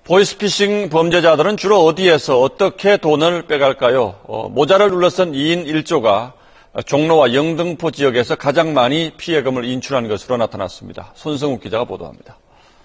보이스피싱 범죄자들은 주로 어디에서 어떻게 돈을 빼갈까요? 모자를 둘러싼 2인 1조가 종로와 영등포 지역에서 가장 많이 피해금을 인출한 것으로 나타났습니다. 손성욱 기자가 보도합니다.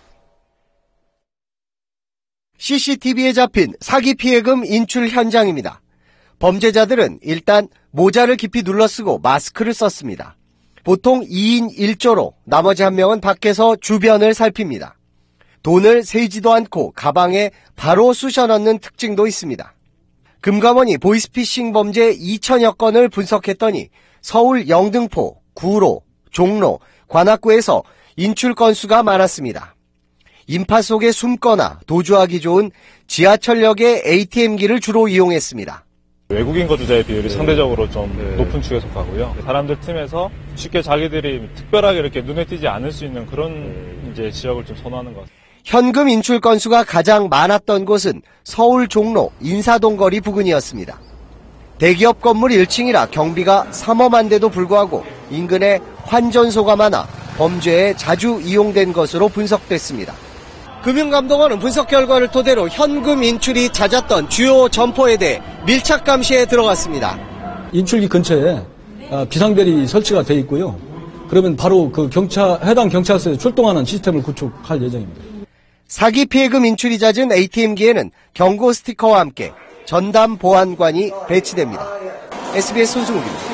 CCTV에 잡힌 사기 피해금 인출 현장입니다. 범죄자들은 일단 모자를 깊이 눌러쓰고 마스크를 썼습니다. 보통 2인 1조로 나머지 한 명은 밖에서 주변을 살핍니다. 돈을 세지도 않고 가방에 바로 쑤셔 넣는 특징도 있습니다. 금감원이 보이스피싱 범죄 2천여 건을 분석했더니 서울 영등포, 구로, 종로, 관악구에서 인출 건수가 많았습니다. 인파 속에 숨거나 도주하기 좋은 지하철역의 ATM기를 주로 이용했습니다. 외국인 거주자의 비율이 상대적으로 좀 높은 축에 속하고요. 사람들 틈에서 쉽게 자기들이 특별하게 이렇게 눈에 띄지 않을 수 있는 그런 이제 지역을 좀 선호하는 것 같습니다. 현금 인출 건수가 가장 많았던 곳은 서울 종로 인사동 거리 부근이었습니다. 대기업 건물 1층이라 경비가 삼엄한데도 불구하고 인근에 환전소가 많아 범죄에 자주 이용된 것으로 분석됐습니다. 금융감독원은 분석 결과를 토대로 현금 인출이 잦았던 주요 점포에 대해 밀착 감시에 들어갔습니다. 인출기 근처에 비상벨이 설치가 돼 있고요. 그러면 바로 그 해당 경찰서에 출동하는 시스템을 구축할 예정입니다. 사기 피해금 인출이 잦은 ATM기에는 경고 스티커와 함께 전담 보안관이 배치됩니다. SBS 손승욱입니다.